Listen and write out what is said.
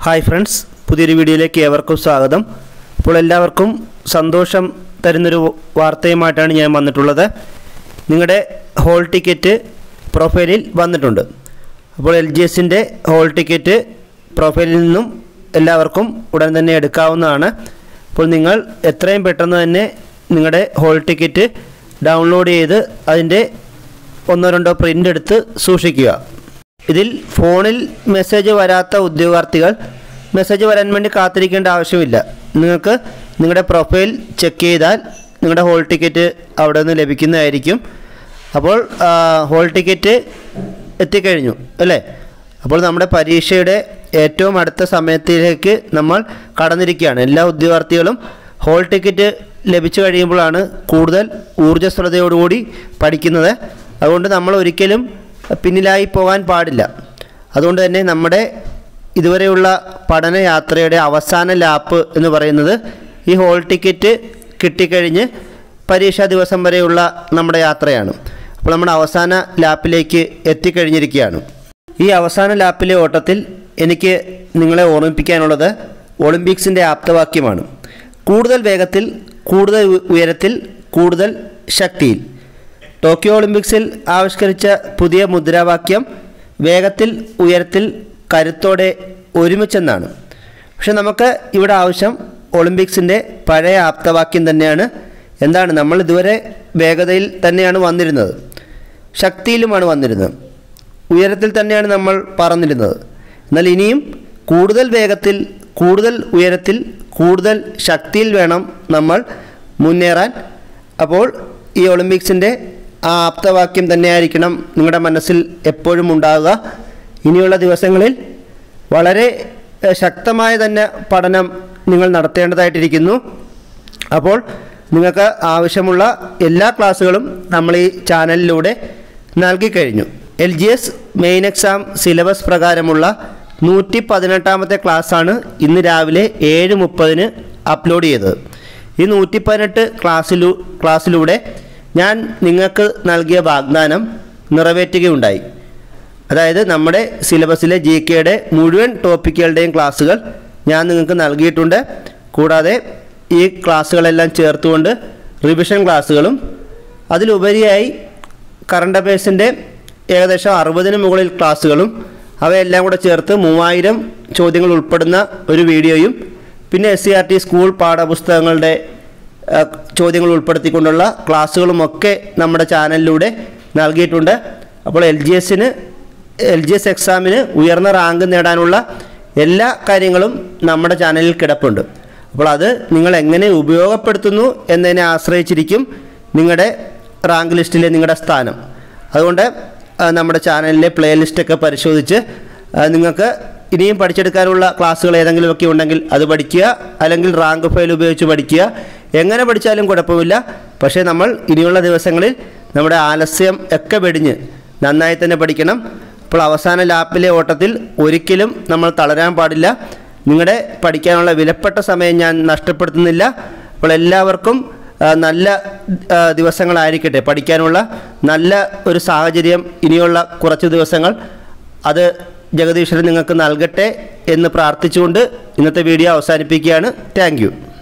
Hi friends, പുതിയൊരു വീഡിയോയിലേക്ക് ഏവർക്കും സ്വാഗതം. അപ്പോൾ എല്ലാവർക്കും സന്തോഷം തരുന്നൊരു വാർത്തയുമായിട്ടാണ് ഞാൻ വന്നിട്ടുള്ളത്. നിങ്ങളുടെ ഹോൾ ടിക്കറ്റ് പ്രൊഫൈലിൽ വന്നിട്ടുണ്ട്. അപ്പോൾ LGSൻ്റെ ഹോൾ ടിക്കറ്റ് പ്രൊഫൈലിൽ നിന്നും എല്ലാവർക്കും ഉടൻ തന്നെ എടുക്കാവുന്നതാണ്. അപ്പോൾ നിങ്ങൾ എത്രയും പെട്ടെന്ന് തന്നെ നിങ്ങളുടെ ഹോൾ ടിക്കറ്റ് ഡൗൺലോഡ് ചെയ്ത് അതിൻ്റെ ഒന്നോ രണ്ടോ പ്രിൻ്റ് എടുത്ത് സൂക്ഷിക്കുക. ഇതിൽ ഫോണിൽ മെസ്സേജ് വരാത്ത ഉദ്യോഗാർത്ഥികൾ മെസ്സേജ് വരാൻ വേണ്ടി കാത്തിരിക്കേണ്ട ആവശ്യമില്ല. നിങ്ങൾക്ക് നിങ്ങളുടെ പ്രൊഫൈൽ ചെക്ക് ചെയ്താൽ നിങ്ങളുടെ ഹോൾ ടിക്കറ്റ് അവിടെ നിന്ന് ലഭിക്കുന്നതായിരിക്കും. അപ്പോൾ ഹോൾ ടിക്കറ്റ് എത്തിക്കഴിഞ്ഞു അല്ലേ? അപ്പോൾ നമ്മുടെ പരീക്ഷയുടെ ഏറ്റവും അടുത്ത സമയത്തിലേക്ക് നമ്മൾ കടന്നിരിക്കുകയാണ്. എല്ലാ ഉദ്യോഗാർത്ഥികളും ഹോൾ ടിക്കറ്റ് ലഭിച്ചു കഴിയുമ്പോഴാണ് കൂടുതൽ ഊർജ്ജസ്വലതയോടുകൂടി പഠിക്കുന്നത്. അതുകൊണ്ട് നമ്മൾ ഒരിക്കലും പിന്നിലായി പോകാൻ പാടില്ല. അതുകൊണ്ട് തന്നെ നമ്മുടെ ഇതുവരെയുള്ള പഠനയാത്രയുടെ അവസാന ലാപ്പ് എന്ന് പറയുന്നത് ഈ ഹോൾ ടിക്കറ്റ് കിട്ടിക്കഴിഞ്ഞ് പരീക്ഷാ ദിവസം വരെയുള്ള നമ്മുടെ യാത്രയാണ്. അപ്പോൾ നമ്മുടെ അവസാന ലാപ്പിലേക്ക് എത്തിക്കഴിഞ്ഞിരിക്കുകയാണ്. ഈ അവസാന ലാപ്പിലെ ഓട്ടത്തിൽ എനിക്ക് നിങ്ങളെ ഓർമ്മിപ്പിക്കാനുള്ളത് ഒളിമ്പിക്സിൻ്റെ ആപ്തവാക്യമാണ്. കൂടുതൽ വേഗത്തിൽ, കൂടുതൽ ഉയരത്തിൽ, കൂടുതൽ ശക്തിയിൽ. ടോക്കിയോ ഒളിമ്പിക്സിൽ ആവിഷ്കരിച്ച പുതിയ മുദ്രാവാക്യം വേഗത്തിൽ, ഉയരത്തിൽ, കരുത്തോടെ, ഒരുമിച്ചെന്നാണ്. പക്ഷെ നമുക്ക് ഇവിടെ ആവശ്യം ഒളിമ്പിക്സിൻ്റെ പഴയ ആപ്തവാക്യം തന്നെയാണ്. എന്താണ്? നമ്മൾ ഇതുവരെ വേഗതയിൽ തന്നെയാണ് വന്നിരുന്നത്, ശക്തിയിലുമാണ് വന്നിരുന്നത്, ഉയരത്തിൽ തന്നെയാണ് നമ്മൾ പറന്നിരുന്നത്. എന്നാൽ ഇനിയും കൂടുതൽ വേഗത്തിൽ, കൂടുതൽ ഉയരത്തിൽ, കൂടുതൽ ശക്തിയിൽ വേണം നമ്മൾ മുന്നേറാൻ. അപ്പോൾ ഈ ഒളിമ്പിക്സിൻ്റെ ആ ആപ്തവാക്യം തന്നെയായിരിക്കണം നിങ്ങളുടെ മനസ്സിൽ എപ്പോഴും ഉണ്ടാവുക. ഇനിയുള്ള ദിവസങ്ങളിൽ വളരെ ശക്തമായ തന്നെ പഠനം നിങ്ങൾ നടത്തേണ്ടതായിട്ടിരിക്കുന്നു. അപ്പോൾ നിങ്ങൾക്ക് ആവശ്യമുള്ള എല്ലാ ക്ലാസ്സുകളും നമ്മൾ ഈ ചാനലിലൂടെ നൽകിക്കഴിഞ്ഞു. LGS മെയിൻ എക്സാം സിലബസ് പ്രകാരമുള്ള 118ാമത്തെ ക്ലാസ്സാണ് ഇന്ന് രാവിലെ 7:30 അപ്ലോഡ് ചെയ്തത്. ഈ 118 ക്ലാസ്സിലൂടെ ഞാൻ നിങ്ങൾക്ക് നൽകിയ വാഗ്ദാനം നിറവേറ്റുകയുണ്ടായി. അതായത് നമ്മുടെ സിലബസിലെ GKയുടെ മുഴുവൻ ടോപ്പിക്കുകളുടെയും ക്ലാസ്സുകൾ ഞാൻ നിങ്ങൾക്ക് നൽകിയിട്ടുണ്ട്. കൂടാതെ ഈ ക്ലാസ്സുകളെല്ലാം ചേർത്തുകൊണ്ട് റിവിഷൻ ക്ലാസ്സുകളും അതിലുപരിയായി കറണ്ട് അഫയേഴ്സിൻ്റെ ഏകദേശം 60-ന് മുകളിൽ ക്ലാസ്സുകളും അവയെല്ലാം കൂടെ ചേർത്ത് 3000 ചോദ്യങ്ങൾ ഉൾപ്പെടുന്ന ഒരു വീഡിയോയും പിന്നെ SCERT സ്കൂൾ പാഠപുസ്തകങ്ങളുടെ ചോദ്യങ്ങൾ ഉൾപ്പെടുത്തിക്കൊണ്ടുള്ള ക്ലാസ്സുകളുമൊക്കെ നമ്മുടെ ചാനലിലൂടെ നൽകിയിട്ടുണ്ട്. അപ്പോൾ LGS എക്സാമിന് ഉയർന്ന റാങ്ക് നേടാനുള്ള എല്ലാ കാര്യങ്ങളും നമ്മുടെ ചാനലിൽ കിടപ്പുണ്ട്. അപ്പോൾ അത് നിങ്ങൾ എങ്ങനെ ഉപയോഗപ്പെടുത്തുന്നു എന്നതിനെ ആശ്രയിച്ചിരിക്കും നിങ്ങളുടെ റാങ്ക് ലിസ്റ്റിലെ നിങ്ങളുടെ സ്ഥാനം. അതുകൊണ്ട് നമ്മുടെ ചാനലിലെ പ്ലേലിസ്റ്റൊക്കെ പരിശോധിച്ച് നിങ്ങൾക്ക് ഇനിയും പഠിച്ചെടുക്കാനുള്ള ക്ലാസ്സുകൾ ഏതെങ്കിലുമൊക്കെ ഉണ്ടെങ്കിൽ അത് പഠിക്കുക, അല്ലെങ്കിൽ റാങ്ക് ഫയൽ ഉപയോഗിച്ച് പഠിക്കുക. എങ്ങനെ പഠിച്ചാലും കുഴപ്പമില്ല. പക്ഷേ നമ്മൾ ഇനിയുള്ള ദിവസങ്ങളിൽ നമ്മുടെ ആലസ്യം ഒക്കെ വെടിഞ്ഞ് നന്നായി തന്നെ പഠിക്കണം. അപ്പോൾ അവസാന ലാപ്പിലെ ഓട്ടത്തിൽ ഒരിക്കലും നമ്മൾ തളരാൻ പാടില്ല. നിങ്ങളുടെ പഠിക്കാനുള്ള വിലപ്പെട്ട സമയം ഞാൻ നഷ്ടപ്പെടുത്തുന്നില്ല. അപ്പോൾ എല്ലാവർക്കും നല്ല ദിവസങ്ങളായിരിക്കട്ടെ. പഠിക്കാനുള്ള നല്ല ഒരു സാഹചര്യം ഇനിയുള്ള കുറച്ച് ദിവസങ്ങൾ അത് ജഗദീശ്വരൻ നിങ്ങൾക്ക് നൽകട്ടെ എന്ന് പ്രാർത്ഥിച്ചുകൊണ്ട് ഇന്നത്തെ വീഡിയോ അവസാനിപ്പിക്കുകയാണ്. Thank U.